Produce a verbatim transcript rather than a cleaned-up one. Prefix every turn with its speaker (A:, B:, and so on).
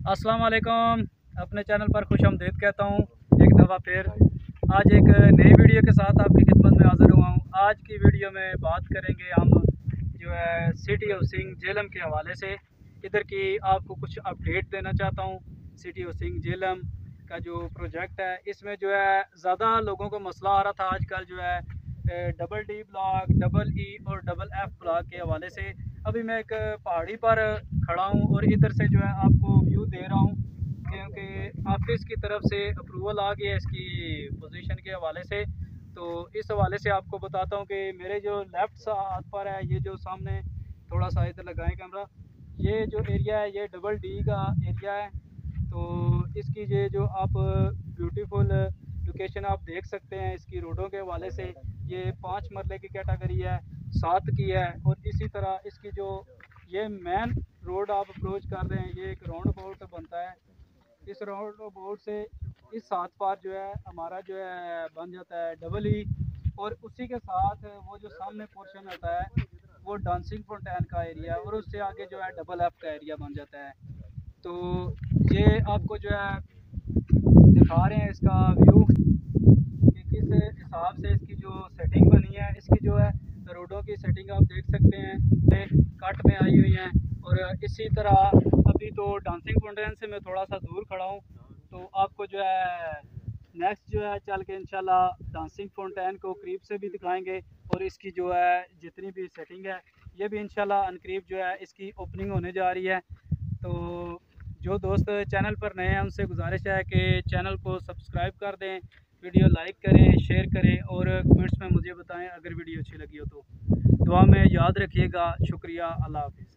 A: अस्सलाम वालेकुम। अपने चैनल पर खुश आमदीद कहता हूँ एक दफ़ा फिर। आज एक नई वीडियो के साथ आपकी खिदमत में हाज़िर हुआ हूँ। आज की वीडियो में बात करेंगे हम जो है सिटी हाउसिंग झेलम के हवाले से। इधर की आपको कुछ अपडेट देना चाहता हूँ। सिटी हाउसिंग झेलम का जो प्रोजेक्ट है, इसमें जो है ज़्यादा लोगों को मसला आ रहा था आजकल जो है double D block, double E और डबल एफ ब्लॉक के हवाले से। अभी मैं एक पहाड़ी पर खड़ा हूँ और इधर से जो है आपको व्यू दे रहा हूँ, क्योंकि ऑफिस की तरफ से अप्रूवल आ गया है इसकी पोजीशन के हवाले से। तो इस हवाले से आपको बताता हूँ कि मेरे जो लेफ़्ट हाथ पर है, ये जो सामने थोड़ा सा इधर लगाएं कैमरा, ये जो एरिया है ये डबल डी का एरिया है। तो इसकी ये जो आप ब्यूटीफुल लोकेशन आप देख सकते हैं इसकी रोडों के हवाले से। ये पाँच मरले की कैटेगरी है, सात की है। और इसी तरह इसकी जो ये मेन रोड आप अप्रोच कर रहे हैं, ये एक राउंड अबाउट बनता है। इस राउंड अबाउट से इस सात पार जो है हमारा जो है बन जाता है डबल ई। और उसी के साथ वो जो सामने पोर्शन होता है वो डांसिंग फाउंटेन का एरिया, और उससे आगे जो है डबल एफ का एरिया बन जाता है। तो ये आपको जो है दिखा रहे हैं इसका व्यू कि किस हिसाब से इसकी जो सेटिंग बनी है। इसकी जो है रोडों की सेटिंग आप देख सकते हैं, कट में आई हुई हैं। और इसी तरह अभी तो डांसिंग फाउंटेन से मैं थोड़ा सा दूर खड़ा हूँ, तो आपको जो है नेक्स्ट जो है चल के इंशाल्लाह डांसिंग फाउंटेन को करीब से भी दिखाएंगे। और इसकी जो है जितनी भी सेटिंग है ये भी इंशाल्लाह अनकरीब जो है इसकी ओपनिंग होने जा रही है। तो जो दोस्त चैनल पर नए हैं उनसे गुजारिश है कि चैनल को सब्सक्राइब कर दें, वीडियो लाइक करें, शेयर करें और कमेंट्स में मुझे बताएं अगर वीडियो अच्छी लगी हो तो। दुआ में याद रखिएगा। शुक्रिया। अल्लाह हाफ़िज़।